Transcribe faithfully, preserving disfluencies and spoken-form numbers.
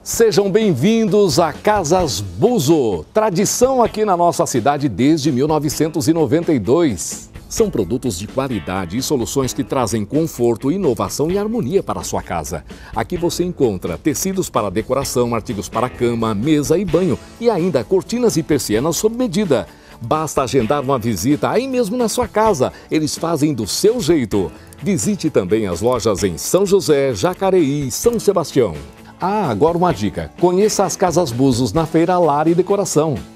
Sejam bem-vindos a Casas Buzo, tradição aqui na nossa cidade desde mil novecentos e noventa e dois. São produtos de qualidade e soluções que trazem conforto, inovação e harmonia para a sua casa. Aqui você encontra tecidos para decoração, artigos para cama, mesa e banho e ainda cortinas e persianas sob medida. Basta agendar uma visita aí mesmo na sua casa, eles fazem do seu jeito. Visite também as lojas em São José, Jacareí e São Sebastião. Ah, agora uma dica, conheça as Casas Buzos na Feira Lar e Decoração.